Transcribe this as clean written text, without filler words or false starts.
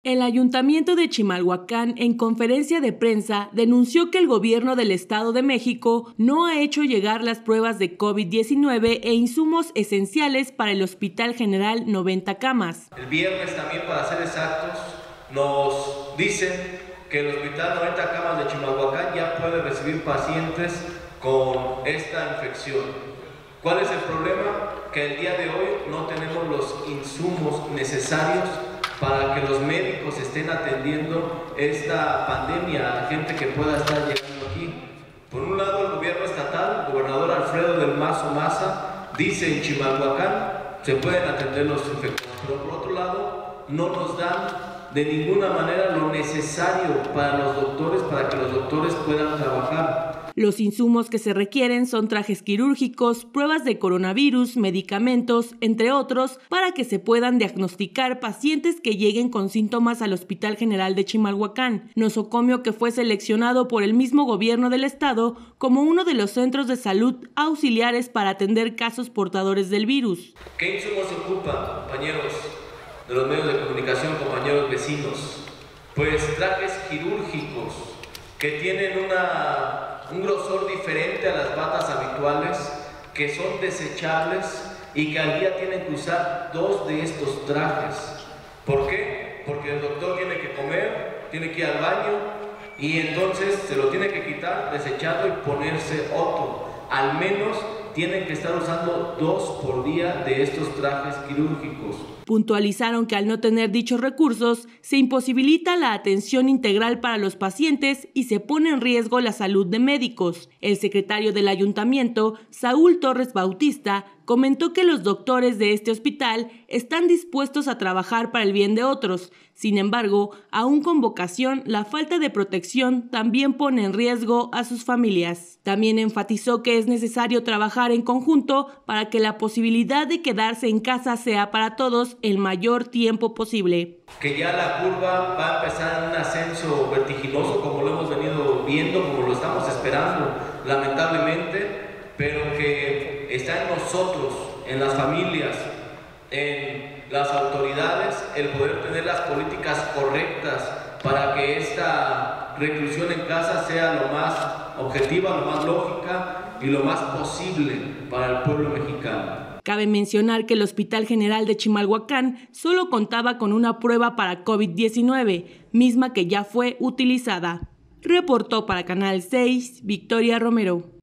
El Ayuntamiento de Chimalhuacán, en conferencia de prensa, denunció que el gobierno del Estado de México no ha hecho llegar las pruebas de COVID-19 e insumos esenciales para el Hospital General 90 camas. El viernes también, para ser exactos, nos dicen que el Hospital 90 camas de Chimalhuacán ya puede recibir pacientes con esta infección. ¿Cuál es el problema? Que el día de hoy no tenemos los insumos necesarios para que los médicos estén atendiendo esta pandemia a gente que pueda estar llegando aquí. Por un lado, el gobierno estatal, el gobernador Alfredo del Mazo Maza, dice en Chimalhuacán se pueden atender los infectados, pero por otro lado no nos dan de ninguna manera lo necesario para los doctores, para que los doctores puedan trabajar. Los insumos que se requieren son trajes quirúrgicos, pruebas de coronavirus, medicamentos, entre otros, para que se puedan diagnosticar pacientes que lleguen con síntomas al Hospital General de Chimalhuacán, nosocomio que fue seleccionado por el mismo gobierno del estado como uno de los centros de salud auxiliares para atender casos portadores del virus. ¿Qué insumos se ocupan, compañeros de los medios de comunicación, compañeros vecinos? Pues trajes quirúrgicos que tienen un grosor diferente a las batas habituales, que son desechables y que al día tienen que usar 2 de estos trajes. ¿Por qué? Porque el doctor tiene que comer, tiene que ir al baño y entonces se lo tiene que quitar, desecharlo y ponerse otro. Al menos tienen que estar usando 2 por día de estos trajes quirúrgicos. Puntualizaron que al no tener dichos recursos, se imposibilita la atención integral para los pacientes y se pone en riesgo la salud de médicos. El secretario del ayuntamiento, Saúl Torres Bautista, comentó que los doctores de este hospital están dispuestos a trabajar para el bien de otros. Sin embargo, aún con vocación, la falta de protección también pone en riesgo a sus familias. También enfatizó que es necesario trabajar en conjunto para que la posibilidad de quedarse en casa sea para todos el mayor tiempo posible. Que ya la curva va a empezar en un ascenso vertiginoso, como lo hemos venido viendo, como lo estamos esperando, lamentablemente, pero que está en nosotros, en las familias, en las autoridades, el poder tener las políticas correctas para que esta reclusión en casa sea lo más objetiva, lo más lógica y lo más posible para el pueblo mexicano. Cabe mencionar que el Hospital General de Chimalhuacán solo contaba con una prueba para COVID-19, misma que ya fue utilizada. Reportó para Canal 6, Victoria Romero.